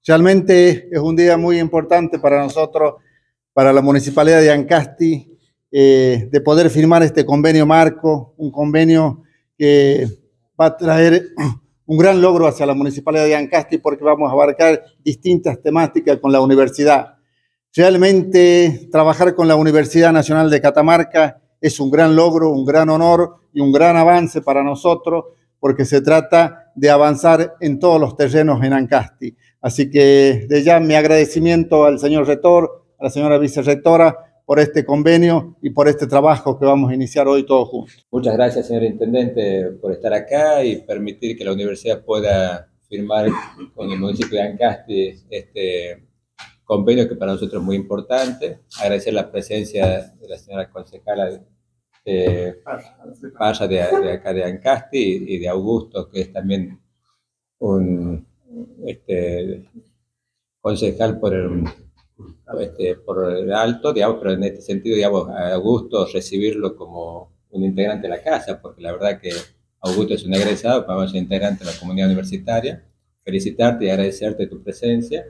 Realmente es un día muy importante para nosotros, para la Municipalidad de Ancasti, de poder firmar este convenio marco, un convenio que va a traer un gran logro hacia la Municipalidad de Ancasti porque vamos a abarcar distintas temáticas con la universidad. Realmente trabajar con la Universidad Nacional de Catamarca es un gran logro, un gran honor y un gran avance para nosotros porque se trata de avanzar en todos los terrenos en Ancasti. Así que de ya mi agradecimiento al señor rector, a la señora vicerrectora por este convenio y por este trabajo que vamos a iniciar hoy todos juntos. Muchas gracias, señor intendente, por estar acá y permitir que la universidad pueda firmar con el municipio de Ancasti este convenio que para nosotros es muy importante. Agradecer la presencia de la señora concejala Parra de acá de Ancasti y de Augusto, que es también un concejal por el alto, digamos, pero en este sentido, digamos, a Augusto recibirlo como un integrante de la casa, porque la verdad que Augusto es un egresado, para ser integrante de la comunidad universitaria. Felicitarte y agradecerte tu presencia.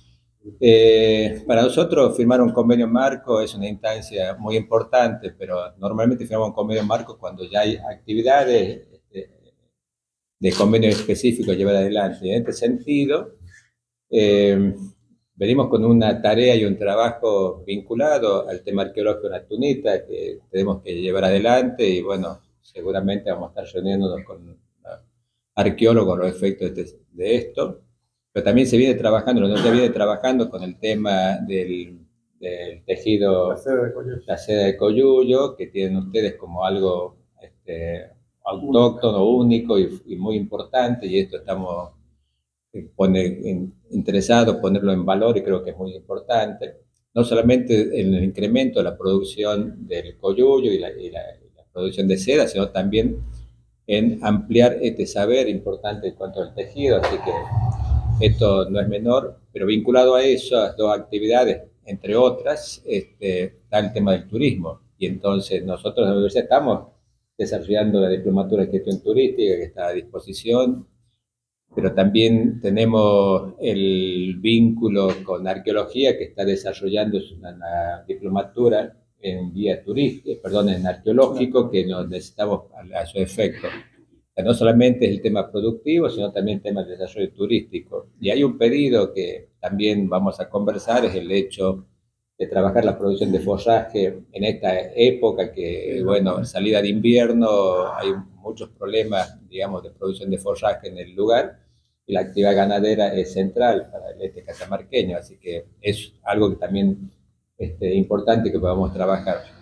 Para nosotros firmar un convenio marco es una instancia muy importante, pero normalmente firmamos un convenio marco cuando ya hay actividades de convenio específico a llevar adelante. En este sentido, venimos con una tarea y un trabajo vinculado al tema arqueológico en Tunita que tenemos que llevar adelante y bueno, seguramente vamos a estar reuniéndonos con arqueólogos a los efectos de esto, pero también se viene trabajando, se viene trabajando con el tema del tejido, la seda de Coyullo, que tienen ustedes como algo autóctono, único y muy importante, y esto estamos interesados ponerlo en valor y creo que es muy importante, no solamente en el incremento de la producción del coyullo y la producción de seda, sino también en ampliar este saber importante en cuanto al tejido, así que esto no es menor, pero vinculado a esas dos actividades, entre otras, está el tema del turismo, y entonces nosotros en la universidad estamos desarrollando la diplomatura en gestión turística que está a disposición, pero también tenemos el vínculo con arqueología que está desarrollando una diplomatura en guía turística, perdón, en arqueológico que nos necesitamos a su efecto. O sea, no solamente es el tema productivo, sino también el tema del desarrollo turístico. Y hay un pedido que también vamos a conversar, es el hecho de trabajar la producción de forraje en esta época que, bueno, salida de invierno, hay muchos problemas, digamos, de producción de forraje en el lugar, y la actividad ganadera es central para el catamarqueño, así que es algo que también importante que podamos trabajar.